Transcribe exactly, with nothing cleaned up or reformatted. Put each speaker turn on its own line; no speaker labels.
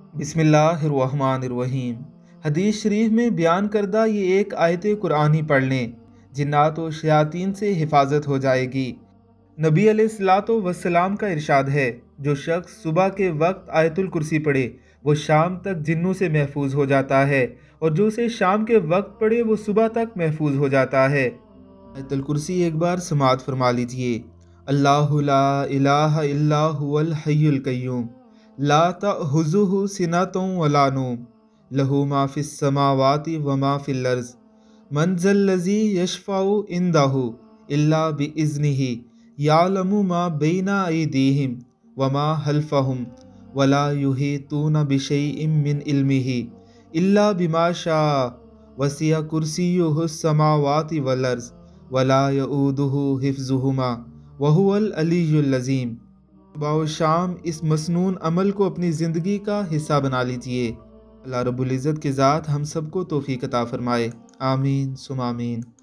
بسم اللہ الرحمن الرحیم۔ حدیث شریف میں بیان کردہ یہ ایک آیت قرآنی پڑھ لیں، جنات و شیاطین سے حفاظت ہو جائے گی۔ نبی علیہ الصلاۃ والسلام کا ارشاد ہے، جو شخص صبح کے وقت آیت الکرسی پڑھے وہ شام تک جنوں سے محفوظ ہو جاتا ہے، اور جو اسے شام کے وقت پڑھے وہ صبح تک محفوظ ہو جاتا ہے۔ آیت الکرسی ایک بار سماعت فرما لیجئے۔ اللہ لا الہ الا هو الحی القیوم لا تأخذہ سنۃ ولا نوم لہ ما فی السماوات وما فی الارض من ذا الذی یشفع عندہ الا بإذنہ یعلم ما بین ایدیہم وما خلفہم ولا یحیطون بشیء من علمہ الا بما شاء وسع کرسیہ السماوات والارض ولا یؤودہ حفظہما وہو العلی العظیم۔ صبح و شام اس مسنون عمل کو اپنی زندگی کا حصہ بنا لیجئے۔ اللہ رب العزت کے ذات ہم سب کو توفیق عطا فرمائے، آمین ثم آمین۔